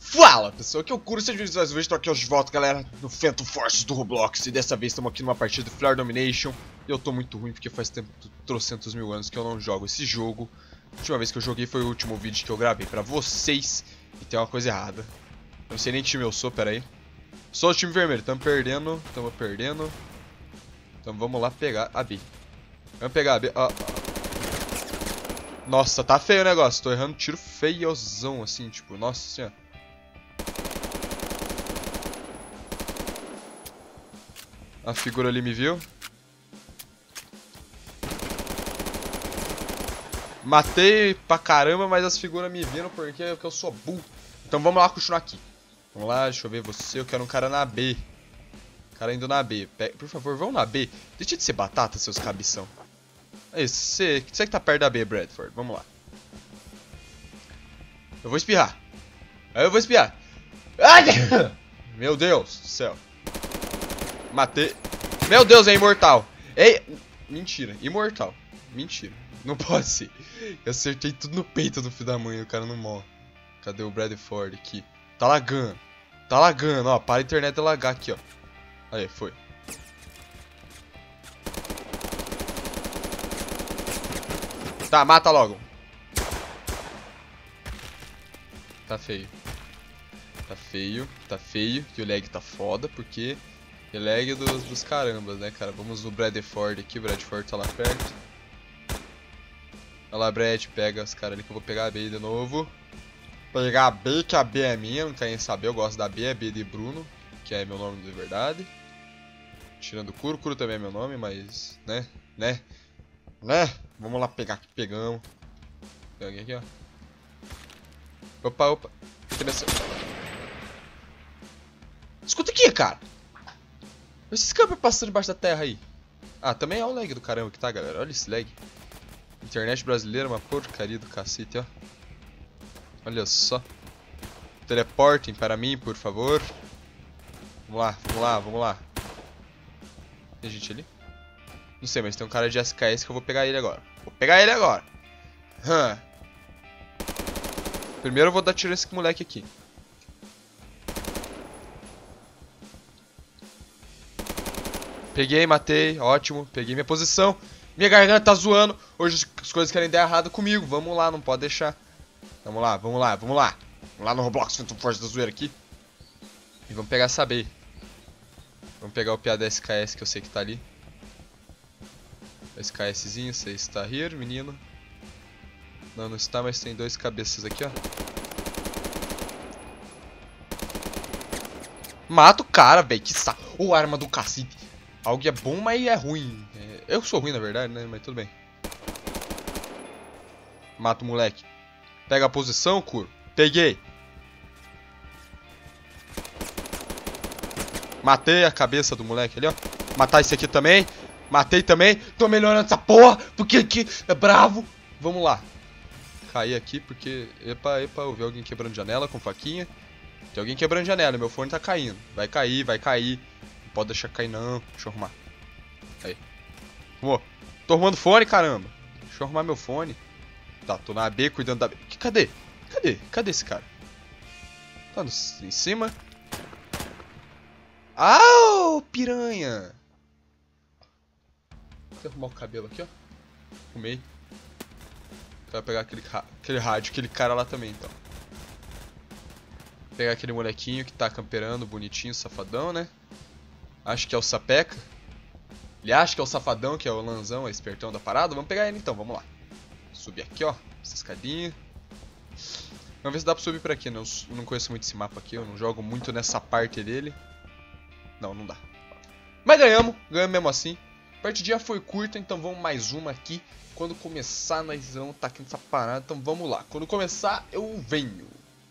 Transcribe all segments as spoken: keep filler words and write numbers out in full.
Fala pessoal, aqui é o Kuro, sejam bem-vindos mais uma vez, estou aqui hoje de volta, galera, no Phantom Forces do Roblox. E dessa vez estamos aqui numa partida do Flare Domination. E eu tô muito ruim porque faz tempo, trocentos mil anos que eu não jogo esse jogo. A última vez que eu joguei foi o último vídeo que eu gravei pra vocês. E tem uma coisa errada. Eu não sei nem que time eu sou, peraí. Sou o time vermelho, estamos perdendo, estamos perdendo. Então vamos lá pegar a B. Vamos pegar a B. Ah. Nossa, tá feio o negócio, tô errando tiro feiozão assim, tipo, nossa senhora. A figura ali me viu. Matei pra caramba, mas as figuras me viram porque eu sou burro. Então vamos lá continuar aqui. Vamos lá, deixa eu ver você. Eu quero um cara na B. Cara indo na B. Por favor, vão na B. Deixa de ser batata, seus cabeção. É isso, você, você que tá perto da B, Bradford. Vamos lá. Eu vou espirrar. Aí eu vou espirrar. Ai! Meu Deus do céu. Matei. Meu Deus, é imortal. Ei, mentira, imortal. Mentira, não pode ser. Eu acertei tudo no peito do filho da mãe, o cara não morre. Cadê o Bradford aqui? Tá lagando. Tá lagando, ó. Para a internet de lagar aqui, ó. Aí, foi. Tá, mata logo. Tá feio. Tá feio, tá feio. E o lag tá foda, porque... é lag dos, dos carambas, né, cara? Vamos no Bradford aqui. O Bradford tá lá perto. Olha lá, Brad. Pega os caras ali que eu vou pegar a B de novo. Pegar a B, que a B é minha. Não querem saber, eu gosto da B. A B de Bruno, que é meu nome de verdade. Tirando o Kuro. Kuro também é meu nome, mas... Né? Né? Né? Vamos lá pegar aqui. Pegamos. Tem alguém aqui, ó. Opa, opa. Aqui nessa... Escuta aqui, cara. Esses campos passando debaixo da terra aí. Ah, também é o lag do caramba que tá, galera. Olha esse lag. Internet brasileira, uma porcaria do cacete, ó. Olha só. Teleportem para mim, por favor. Vamos lá, vamos lá, vamos lá. Tem gente ali? Não sei, mas tem um cara de S K S que eu vou pegar ele agora. Vou pegar ele agora. Hum. Primeiro eu vou dar tiro nesse moleque aqui. Peguei, matei, ótimo. Peguei minha posição. Minha garganta tá zoando. Hoje as coisas querem dar errado comigo. Vamos lá, não pode deixar. Vamos lá, vamos lá, vamos lá. Vamos lá no Roblox, Phantom Forces da zoeira aqui. E vamos pegar essa B. Vamos pegar o piada S K S que eu sei que tá ali. SKSzinho, você está here, menino. Não, não está, mas tem dois cabeças aqui, ó. Mata o cara, velho. Que saco. Ô, arma do cacete. Algo é bom, mas é ruim. É... Eu sou ruim, na verdade, né? Mas tudo bem. Mata o moleque. Pega a posição, Kuro. Peguei. Matei a cabeça do moleque ali, ó. Matar esse aqui também. Matei também. Tô melhorando essa porra, porque aqui é bravo. Vamos lá. Caí aqui porque... Epa, epa, eu vi alguém quebrando janela com faquinha. Tem alguém quebrando janela, meu fone tá caindo. Vai cair, vai cair. Não pode deixar cair não. Deixa eu arrumar. Aí. Arrumou. Tô arrumando fone, caramba. Deixa eu arrumar meu fone. Tá, tô na B, cuidando da B. Cadê? Cadê? Cadê esse cara? Tá no... em cima. Au, piranha. Vou arrumar o cabelo aqui, ó. Arrumei. Quero pegar aquele, aquele rádio, aquele cara lá também, então. Pegar aquele molequinho que tá camperando, bonitinho, safadão, né? Acho que é o Sapeca. Ele acha que é o safadão, que é o lanzão, é espertão da parada. Vamos pegar ele então, vamos lá. Subir aqui, ó. Essa escadinha. Vamos ver se dá pra subir por aqui, né? Eu não conheço muito esse mapa aqui, eu não jogo muito nessa parte dele. Não, não dá. Mas ganhamos, ganhamos mesmo assim. A partidinha foi curta, então vamos mais uma aqui. Quando começar, nós vamos tá aqui nessa parada, então vamos lá. Quando começar, eu venho.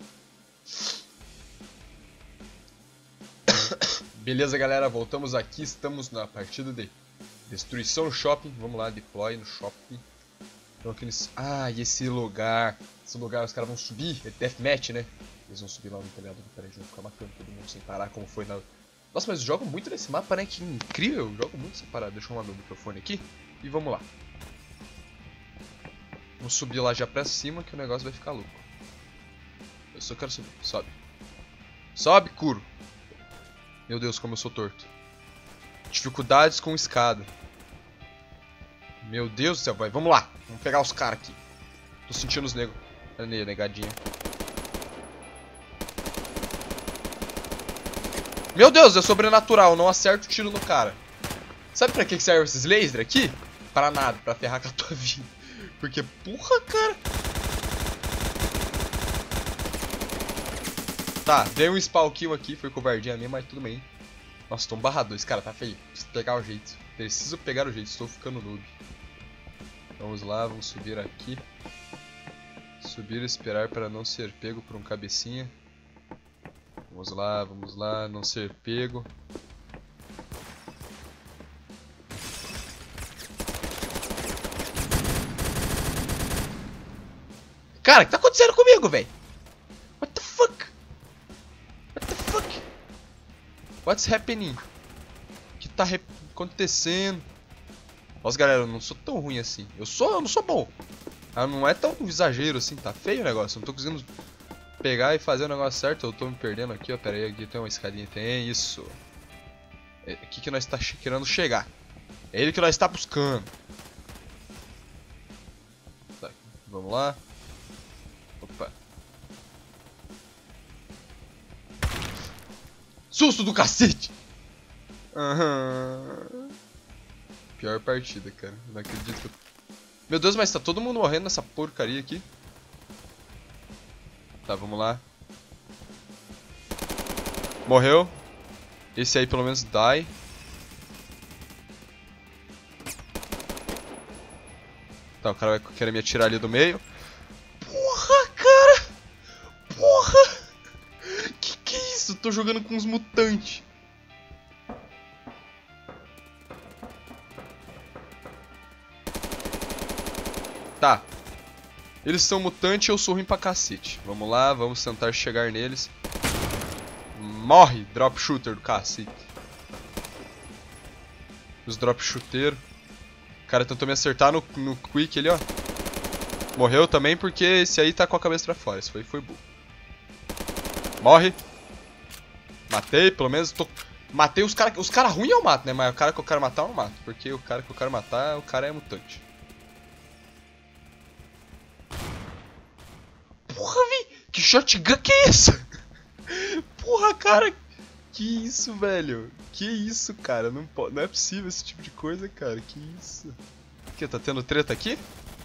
Beleza, galera, voltamos aqui. Estamos na partida de destruição no shopping. Vamos lá, deploy no shopping. Então aqui nesse... Ah, e esse lugar. Esse lugar os caras vão subir. É deathmatch, né? Eles vão subir lá no telhado. Peraí, vão ficar matando todo mundo sem parar, como foi na... Nossa, mas eu jogo muito nesse mapa, né? Que incrível. Eu jogo muito separado. Deixa eu arrumar meu microfone aqui. E vamos lá. Vamos subir lá já pra cima que o negócio vai ficar louco. Eu só quero subir. Sobe. Sobe, Kuro. Meu Deus, como eu sou torto. Dificuldades com escada. Meu Deus do céu, vai. Vamos lá. Vamos pegar os caras aqui. Tô sentindo os negros. Olha aí, negadinha. Meu Deus, é sobrenatural. Não acerto o tiro no cara. Sabe pra que serve esses lasers aqui? Pra nada, pra ferrar com a tua vida. Porque, porra, cara. Tá, dei um spawn kill aqui. Foi covardia minha, mas tudo bem. Nossa, tô um barra dois, cara, tá feio. Preciso pegar o jeito. Preciso pegar o jeito, estou ficando noob. Vamos lá, vamos subir aqui. Subir e esperar para não ser pego por um cabecinha. Vamos lá, vamos lá, não ser pego. Cara, o que tá acontecendo comigo, velho? What the fuck? What the fuck? What's happening? O que tá acontecendo? Nossa, galera, eu não sou tão ruim assim. Eu sou, eu não sou bom. Ah, não é tão exagero assim, tá feio o negócio. Eu não tô conseguindo pegar e fazer o negócio certo. Eu tô me perdendo aqui, ó. Pera aí, aqui tem uma escadinha. Tem isso. É aqui que nós tá querendo chegar. É ele que nós está buscando. Tá, vamos lá. Opa. Susto do cacete! Aham. Pior partida, cara. Não acredito que eu... Meu Deus, mas tá todo mundo morrendo nessa porcaria aqui. Tá, vamos lá. Morreu. Esse aí pelo menos die. Tá, o cara vai querer me atirar ali do meio. Porra, cara! Porra! Que que é isso? Eu tô jogando com uns mutantes. Tá. Eles são mutantes e eu sou ruim pra cacete. Vamos lá, vamos tentar chegar neles. Morre, drop shooter do cacete. Os drop shooteiros. O cara tentou me acertar no, no quick ali, ó. Morreu também porque esse aí tá com a cabeça pra fora. Esse foi, foi burro. Morre. Matei, pelo menos tô... Matei os caras. Os caras ruins eu mato, né? Mas o cara que eu quero matar eu não mato. Porque o cara que eu quero matar, o cara é mutante. Porra, vi! Que shotgun que é essa? Porra, cara! Que isso, velho? Que isso, cara? Não, pode, não é possível esse tipo de coisa, cara. Que isso? O que? Tá tendo treta aqui?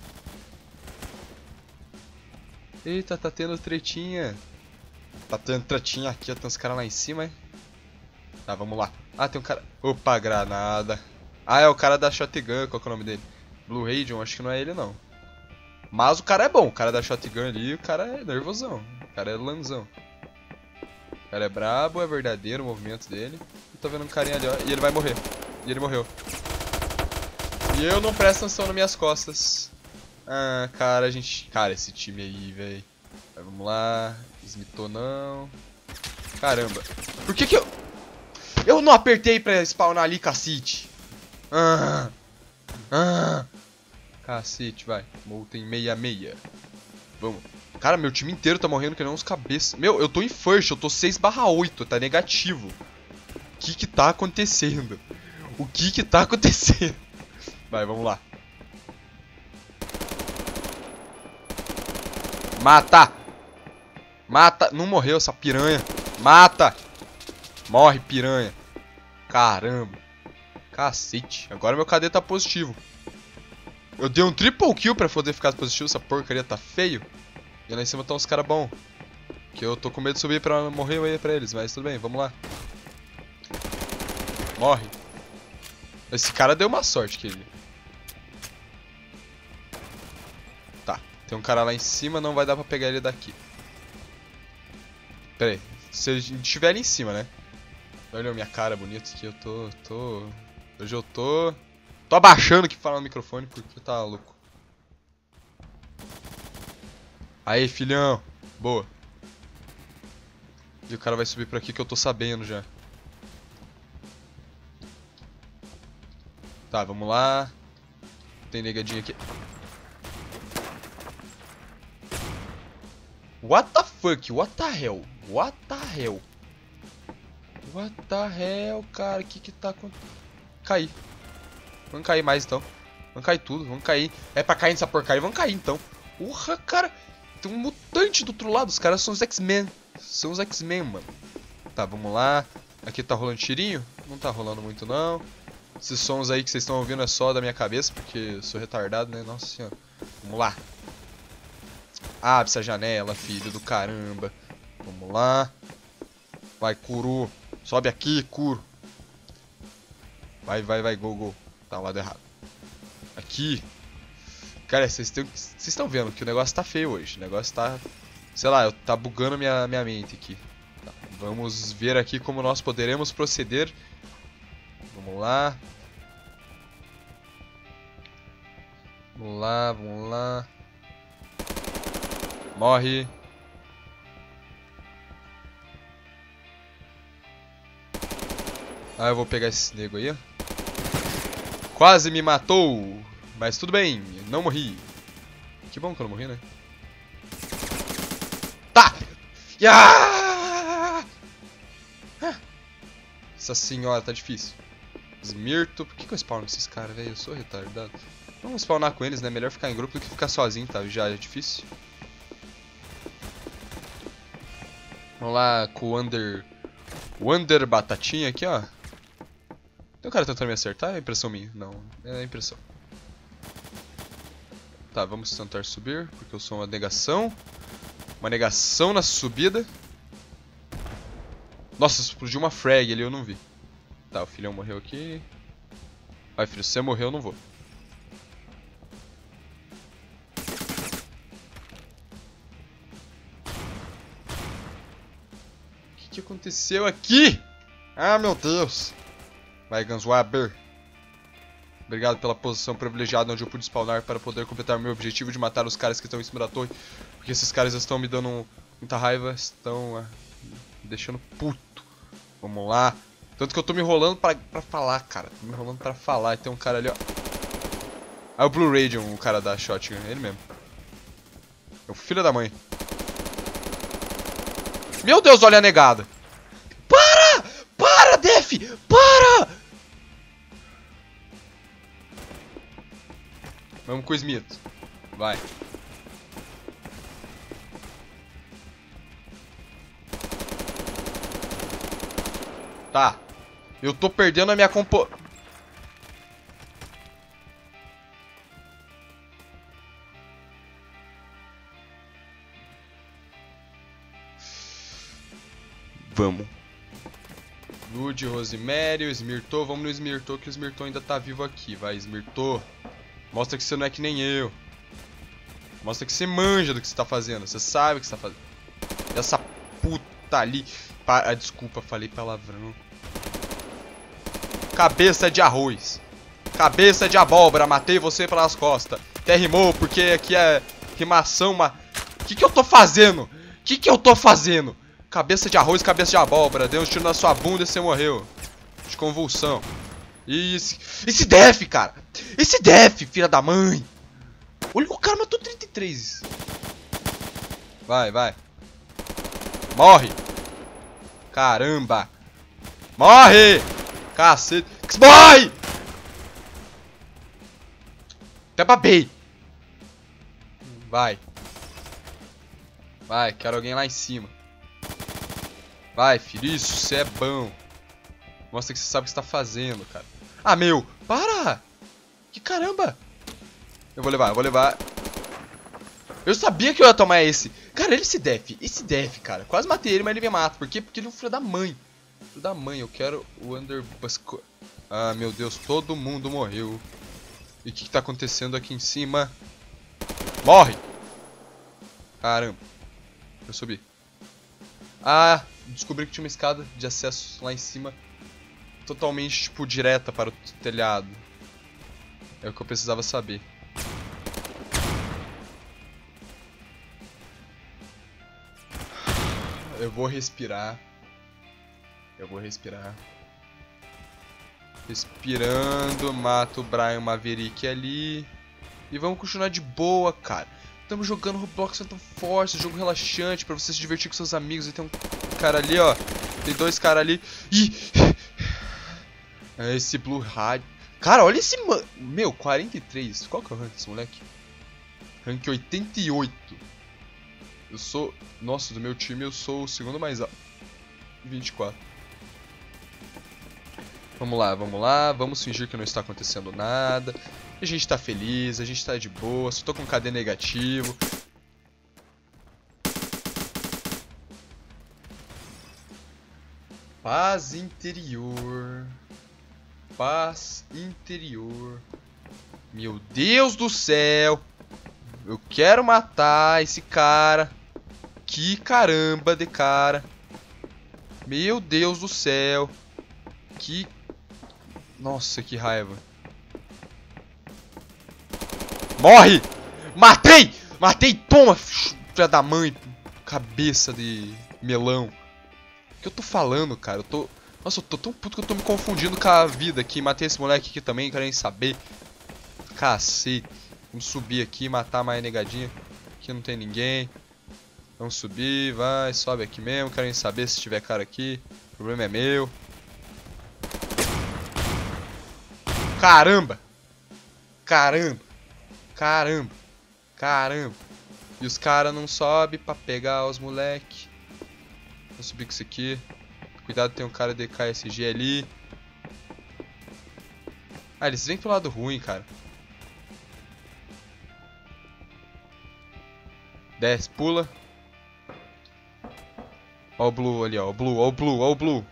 Eita, tá tendo tretinha. Tá tendo tretinha aqui, ó. Tem uns caras lá em cima, hein? Tá, vamos lá. Ah, tem um cara... Opa, granada. Ah, é o cara da shotgun. Qual que é o nome dele? Blue Radion, acho que não é ele, não. Mas o cara é bom. O cara da shotgun ali, o cara é nervosão. O cara é lanzão. O cara é brabo, é verdadeiro o movimento dele. Eu tô vendo um carinha ali, ó. E ele vai morrer. E ele morreu. E eu não presto atenção nas minhas costas. Ah, cara, a gente... Cara, esse time aí, velho. Vamos lá. Smithou não. Caramba. Por que que eu... Eu não apertei pra spawnar ali, cacete. Ah. Ah. Cacete, vai. Multa em meia meia. Vamos. Cara, meu time inteiro tá morrendo que nem uns cabeças. Meu, eu tô em first, eu tô seis barra oito, tá negativo. O que que tá acontecendo? O que que tá acontecendo? Vai, vamos lá. Mata! Mata! Não morreu essa piranha. Mata! Morre, piranha. Caramba. Cacete. Agora meu K D tá positivo. Eu dei um triple kill pra poder ficar positivo. Essa porcaria tá feio. E lá em cima tá uns caras bons. Que eu tô com medo de subir pra morrer aí pra eles. Mas tudo bem, vamos lá. Morre. Esse cara deu uma sorte que ele... Tá, tem um cara lá em cima. Não vai dar pra pegar ele daqui. Pera aí. Se ele estiver ali em cima, né? Olha a minha cara bonita aqui. Eu tô... tô... Hoje eu tô... Tô abaixando aqui pra falar no microfone porque tá louco. Aí, filhão. Boa. E o cara vai subir por aqui que eu tô sabendo já. Tá, vamos lá. Tem negadinho aqui. What the fuck? What the hell? What the hell? What the hell, cara? O que que tá acontecendo? Cair. Vamos cair mais, então. Vamos cair tudo, vamos cair. É pra cair nessa porcaria, vamos cair, então. Porra, cara. Tem um mutante do outro lado. Os caras são os X-Men. São os X-Men, mano. Tá, vamos lá. Aqui tá rolando tirinho? Não tá rolando muito, não. Esses sons aí que vocês estão ouvindo é só da minha cabeça, porque eu sou retardado, né? Nossa senhora. Vamos lá. Abre essa janela, filho do caramba. Vamos lá. Vai, Kuro. Sobe aqui, Kuro. Vai, vai, vai, go, go. Tá ao lado errado. Aqui. Cara, vocês estão vendo que o negócio tá feio hoje. O negócio tá... Sei lá, tá bugando minha, minha mente aqui. Tá, vamos ver aqui como nós poderemos proceder. Vamos lá. Vamos lá, vamos lá. Morre. Ah, eu vou pegar esse nego aí, ó. Quase me matou. Mas tudo bem, não morri. Que bom que eu não morri, né? Tá! Ah! Nossa senhora, tá difícil. Smirto. Por que, que eu spawno com esses caras, velho? Eu sou retardado. Vamos spawnar com eles, né? Melhor ficar em grupo do que ficar sozinho, tá? Já é difícil. Vamos lá com o Under... O Under Batatinha aqui, ó. Tem um cara tentando me acertar? É impressão minha? Não, é impressão. Tá, vamos tentar subir, porque eu sou uma negação. Uma negação na subida. Nossa, explodiu uma frag ali, eu não vi. Tá, o filhão morreu aqui. Vai, filho, se você morreu, eu não vou. O que, que aconteceu aqui? Ah, meu Deus. Vai, Gunswabber. Obrigado pela posição privilegiada onde eu pude spawnar para poder completar meu objetivo de matar os caras que estão em cima da torre. Porque esses caras estão me dando muita raiva, estão uh, me deixando puto. Vamos lá. Tanto que eu tô me enrolando pra, pra falar, cara. Tô me enrolando pra falar. E tem um cara ali, ó. Ah, o Blue Radion, o cara da shotgun. Ele mesmo. É o filho da mãe. Meu Deus, olha a negada. Para! Para, Def! Para! Vamos com o Smith. Vai. Tá. Eu tô perdendo a minha compo... Vamos. Lud, Rosemary, o Smirto. Vamos no Smirto, que o Smirto ainda tá vivo aqui. Vai, Smirto. Mostra que você não é que nem eu. Mostra que você manja do que você tá fazendo. Você sabe o que você tá fazendo. Essa puta ali. Pa... Ah, desculpa, falei palavrão. Cabeça de arroz. Cabeça de abóbora. Matei você pelas costas. Até rimou, porque aqui é rimação. Mas... O que que eu tô fazendo? O que que eu tô fazendo? Cabeça de arroz, cabeça de abóbora. Deu um tiro na sua bunda e você morreu. De convulsão. E esse, esse Def, cara. Esse Def, filha da mãe. Olha, o cara matou trinta e três. Vai, vai. Morre. Caramba. Morre. Cacete. Morre. Até babei. Vai. Vai, quero alguém lá em cima. Vai, filho. Isso, você é bom. Mostra que você sabe o que você tá fazendo, cara. Ah, meu. Para. Que caramba. Eu vou levar, eu vou levar. Eu sabia que eu ia tomar esse. Cara, ele se def. Esse def, cara. Quase matei ele, mas ele me mata. Por quê? Porque ele é um filho da mãe. Filho da mãe. Eu quero o Underbusco. Ah, meu Deus. Todo mundo morreu. E o que, que tá acontecendo aqui em cima? Morre. Caramba. Eu subi. Ah, descobri que tinha uma escada de acesso lá em cima. Totalmente, tipo, direta para o telhado. É o que eu precisava saber. Eu vou respirar. Eu vou respirar. Respirando, mato o Brian Maverick ali. E vamos continuar de boa, cara. Estamos jogando Roblox Phantom Force, jogo relaxante pra você se divertir com seus amigos e ter um cara ali, ó. Tem dois caras ali. Ih! É esse Blue Rádio. Cara, olha esse mano. Meu, quarenta e três. Qual que é o rank desse moleque? Rank oitenta e oito. Eu sou... Nossa, do meu time eu sou o segundo mais alto. vinte e quatro. Vamos lá, vamos lá. Vamos fingir que não está acontecendo nada. A gente tá feliz, a gente tá de boa. Só tô com K D negativo. Paz interior. Paz interior. Meu Deus do céu. Eu quero matar esse cara. Que caramba de cara. Meu Deus do céu. Que... Nossa, que raiva. Morre! Matei! Matei! Toma, filha da mãe. Cabeça de melão. O que eu tô falando, cara? Eu tô... Nossa, eu tô tão puto que eu tô me confundindo com a vida aqui. Matei esse moleque aqui também, não quero nem saber. Cacete. Vamos subir aqui, matar mais negadinha. Aqui não tem ninguém. Vamos subir, vai, sobe aqui mesmo. Quero nem saber se tiver cara aqui. O problema é meu. Caramba! Caramba! Caramba! Caramba! E os caras não sobem pra pegar os moleque. Vou subir com isso aqui. Cuidado, tem um cara de K S G ali. Ah, eles vêm pro lado ruim, cara. Desce, pula. Ó o Blue ali, ó. O Blue, ó o Blue, ó o Blue.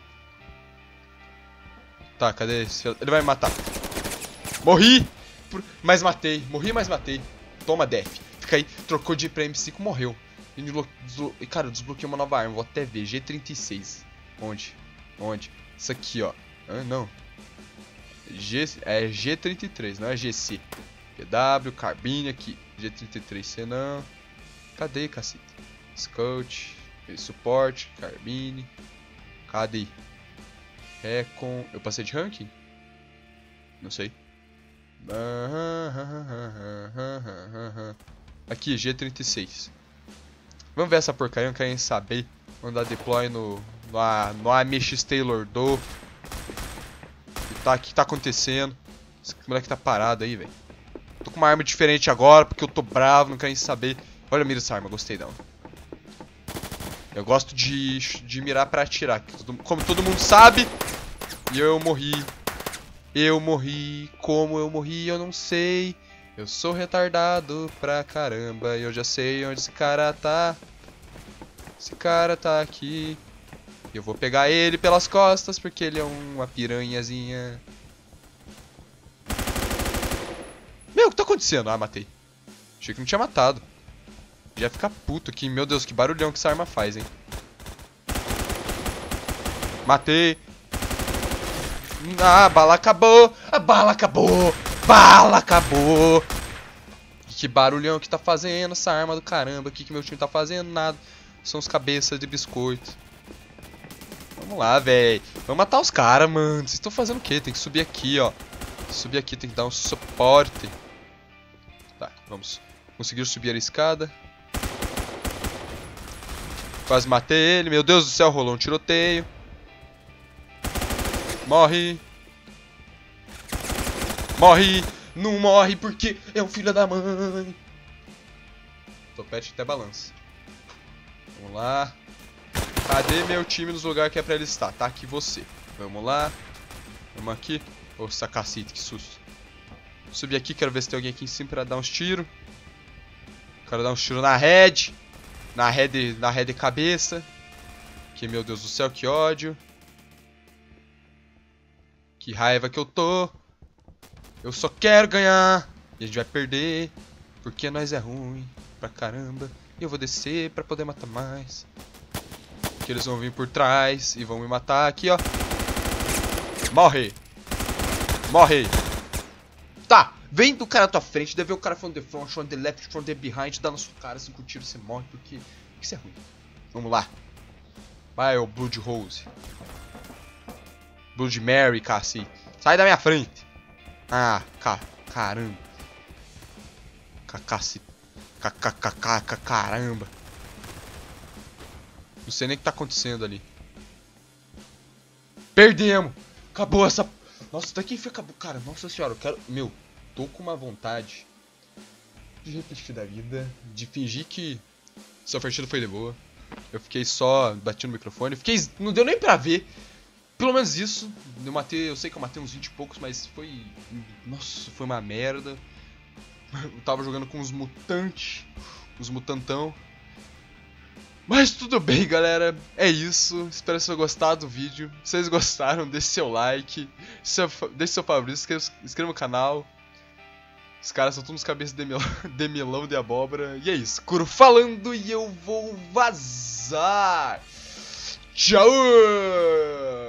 Tá, cadê esse? Ele vai me matar. Morri! Mas matei. Morri, mas matei. Toma, Def. Fica aí. Trocou de pra M cinco, morreu. E, desblo... e cara, eu desbloqueei uma nova arma. Vou até ver. G trinta e seis. Onde? Onde? Isso aqui, ó. Ah, não. G... É G trinta e três, não é G C. P W, Carbine aqui. G trinta e três C não. Cadê, cacete? Scout. Suporte. Carbine. Cadê? Recon. Eu passei de ranking? Não sei. Aqui, G trinta e seis. Vamos ver essa porcaria, não querem saber. Vamos dar deploy no, no, no A M X Taylor do. Que tá, que tá acontecendo? Esse moleque tá parado aí, velho. Tô com uma arma diferente agora, porque eu tô bravo, não querem saber. Olha, mira essa arma, gostei dela. Eu gosto de, de mirar pra atirar. Como todo mundo sabe. E eu morri. Eu morri. Como eu morri, eu não sei. Eu sou retardado pra caramba. E eu já sei onde esse cara tá. Esse cara tá aqui. Eu vou pegar ele pelas costas, porque ele é uma piranhazinha. Meu, o que tá acontecendo? Ah, matei. Achei que não tinha matado. Já ia ficar puto aqui. Meu Deus, que barulhão que essa arma faz, hein. Matei. Ah, a bala acabou. A bala acabou. Bala acabou. Que barulhão que tá fazendo essa arma do caramba. O que, que meu time tá fazendo? Nada. São os cabeças de biscoito. Vamos lá, velho. Vamos matar os caras, mano. Vocês estão fazendo o quê? Tem que subir aqui, ó. Subir aqui, tem que dar um suporte. Tá, vamos. Conseguiu subir a escada. Quase matei ele. Meu Deus do céu, rolou um tiroteio. Morre. Morre. Não morre porque é um filho da mãe. Topete até balança. Vamos lá. Cadê meu time nos lugares que é pra ele estar? Tá aqui você. Vamos lá. Vamos aqui. Nossa, cacete, que susto. Subir aqui, quero ver se tem alguém aqui em cima pra dar uns tiros. Quero dar uns tiros na head. Na head, na head cabeça. Que meu Deus do céu, que ódio. Que raiva que eu tô. Eu só quero ganhar. E a gente vai perder. Porque nós é ruim pra caramba. E eu vou descer pra poder matar mais. Que eles vão vir por trás e vão me matar aqui, ó. Morre. Morre. Tá. Vem do cara à tua frente. Deve ver o cara from the front, from the left, from the behind. Dá na sua cara, cinco tiros, você morre. Porque, porque isso é ruim. Vamos lá. Vai, ô Blood Rose. Blood Mary, cacete. Sai da minha frente. Ah, ca caramba. Cacacete. Caramba. Não sei nem o que tá acontecendo ali. Perdemos! Acabou essa... Nossa, daqui foi acabou. Cara, nossa senhora, eu quero... Meu, tô com uma vontade de repetir da vida, de fingir que essa partida foi de boa. Eu fiquei só batendo no microfone. Fiquei... Não deu nem pra ver. Pelo menos isso. Eu matei... Eu sei que eu matei uns vinte e poucos, mas foi... Nossa, foi uma merda. Eu tava jogando com os mutantes. Os mutantão. Mas tudo bem, galera. É isso. Espero que vocês tenham gostado do vídeo. Se vocês gostaram, deixe seu like. Seu, deixe seu favorito. Inscreva, inscreva no canal. Os caras são todos cabeças de melão, de melão de abóbora. E é isso. Kuro falando e eu vou vazar. Tchau!